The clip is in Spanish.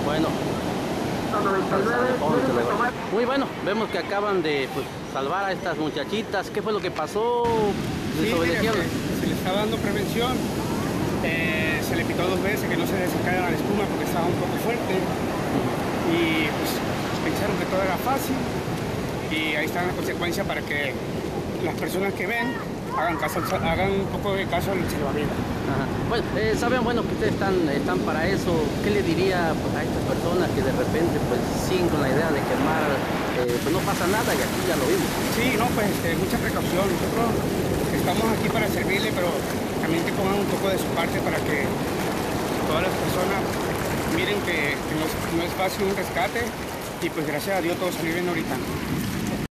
Bueno, muy bueno, vemos que acaban de pues, salvar a estas muchachitas. ¿Qué fue lo que pasó? Sí, ¿Desobedecieron? se le estaba dando prevención. Se le pitó 2 veces que no se desencadenara la espuma porque estaba un poco fuerte. Y pues pensaron que todo era fácil. Y ahí está la consecuencia para que las personas que ven hagan un poco de caso al salvavidas. Ajá. Bueno, saben bueno que ustedes están para eso. ¿Qué le diría pues, a estas personas que de repente pues siguen con la idea de quemar? Pues no pasa nada y aquí ya lo vimos. Sí, no, pues mucha precaución. Nosotros estamos aquí para servirle, pero también que pongan un poco de su parte para que todas las personas miren que no es fácil un rescate y pues gracias a Dios todo salió bien ahorita.